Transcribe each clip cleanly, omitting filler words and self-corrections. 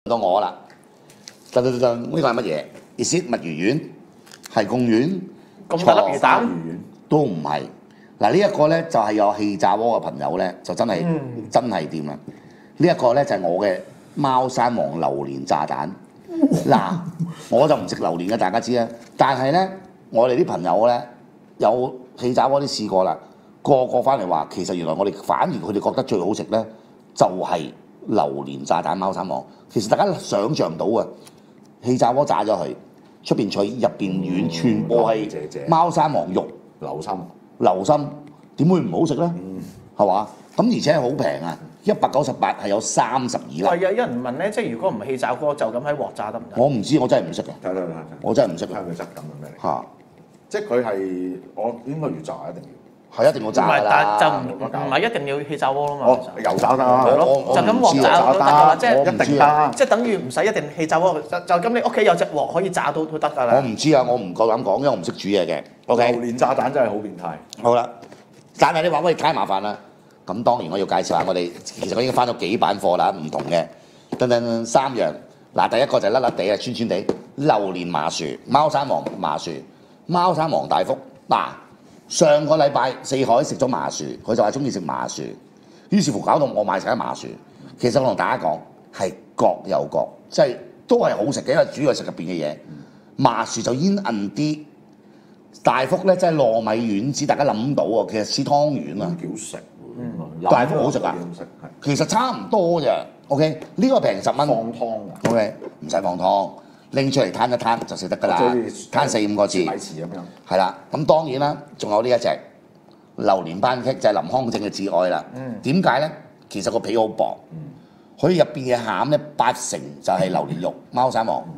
到我啦，呢個係乜嘢 ？Is it 墨魚丸？係貢丸？ 咁大粒魚蛋都唔係。嗱，呢一個咧就係有氣炸鍋嘅朋友咧，就真係掂啦。呢一個咧就係我嘅貓山王榴蓮炸彈。嗱，我就唔食榴蓮嘅，大家知啦。但係咧，我哋啲朋友咧有氣炸鍋都試過啦，個個翻嚟話，其實原來我哋反而佢哋覺得最好食咧，就係榴蓮炸彈貓山王。其實大家想像到啊，氣炸鍋炸咗佢，出邊脆，入邊軟，全部係貓山王肉、流心，點會唔好食咧？係嘛？咁而且好平啊，198係有32粒。 係啊，有人問咧，即係如果唔係氣炸鍋，就咁喺鑊炸得唔得？ 我唔知，我真係唔識嘅。 睇， 我真係唔識嘅。 睇佢質感係咩嚟？ 嚇， 即係佢係我應該要炸一定要。 係一定要炸㗎啦。 但就唔係一定要氣炸鍋啦嘛。 哦，油炸得係咯， 就咁鑊炸都得㗎啦，即係一定得。 即係等於唔使一定氣炸鍋，就咁你屋企有隻鑊可以炸到都得㗎啦。 我唔知啊，我唔夠膽講，因為我唔識煮嘢嘅。OK。 榴蓮炸彈真係好變態。 好啦，但係你話喂太麻煩啦。咁當然我要介紹下我哋，其實我已經翻咗幾版貨啦，唔同嘅，等3樣。嗱，第一個就係甩甩地啊，穿穿地，榴蓮麻薯、貓山王麻薯、貓山王大福。嗱，上個禮拜四海食咗麻薯，佢就話中意食麻薯，於是乎搞到我買晒啲麻薯。其實我同大家講係各有各，即係都係好食嘅，因為主要係食入邊嘅嘢。麻薯就煙韌啲，大福咧即係糯米丸子，大家諗到喎，其實似湯圓啊。 幾好食。 大福好食啊！其實差唔多咋 ，OK？ 呢個平10蚊。 放湯啊 ，OK？ 唔使放湯，拎出嚟攤一攤就食得㗎啦，攤4-5個字。 米糍咁樣。 係啦，咁當然啦，仲有呢一隻榴蓮班戟就係林康正嘅至愛啦。點解咧？其實個皮好薄，佢入邊嘅餡咧8成就係榴蓮肉，貓山王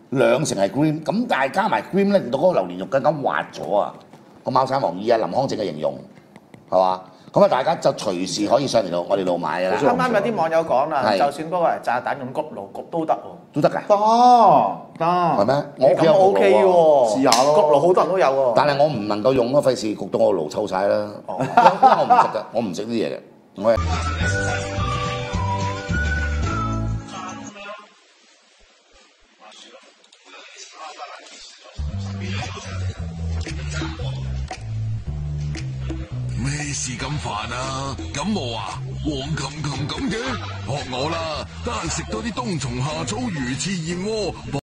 2成係 cream， 咁但係加埋 cream 咧，令到嗰個榴蓮肉更加滑咗啊！個貓山王以林康正嘅形容係嘛？咁啊，大家就隨時可以上嚟到我哋度買㗎啦。 啱啱有啲網友講啦，就算嗰個係炸彈用焗爐焗都得喎。 都得㗎。 得。 係咩？我屋企有咁 OK 喎， 試下咯。 焗爐好多人都有喎。 但係我唔能夠用咯，費事焗到我爐臭晒啦。因為我唔食㗎，我唔食呢啲嘢嘅。我係咩事咁煩啊？感冒啊？黃琴琴咁嘅？學我啦，得閒食多啲冬蟲夏草魚翅燕窩。